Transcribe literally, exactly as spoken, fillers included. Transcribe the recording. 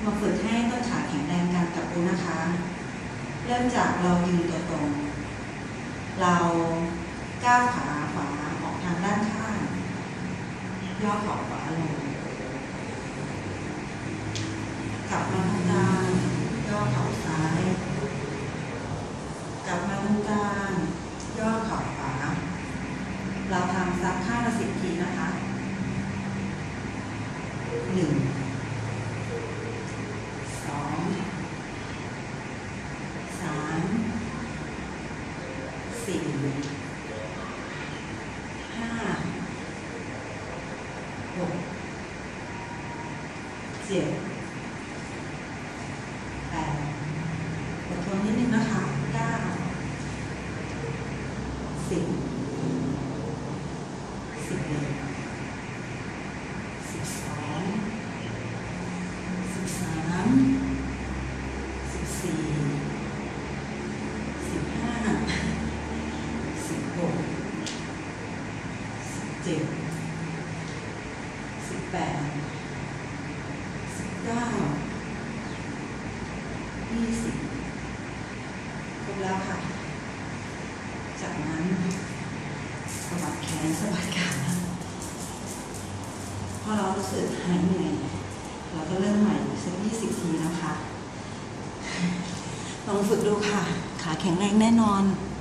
มาฝึกให้ต้นขาแข็งแรงกันกับปูนะคะ เริ่มจากเรายืนตัวตรง เราก้าวขาขวาออกทางด้านข้างย่อเข่าขวาลงกลับมาตรงกลางย่อเข่าซ้ายกลับมาตรงกลางย่อเข่าขวาเราทำสักข้างละสิบทีนะคะหนึ่งสองสามสี่ห้าหกเจ็ดแปดอดทนนิดนึงนะคะเก้าสิบสิบเอ็ดสิบสองสิบสามสิบสี่สิบห้าสิบหกสิบเจ็ดสิบแปดสิบเก้ายี่สิบครบแล้วค่ะจากนั้นสะบัดแขนสะบัดขาพอเรารู้สึกหายเหนื่อยเราก็เริ่มใหม่สักยี่สิบทีนะคะลองฝึกดูค่ะขาแข็งแรงแน่นอน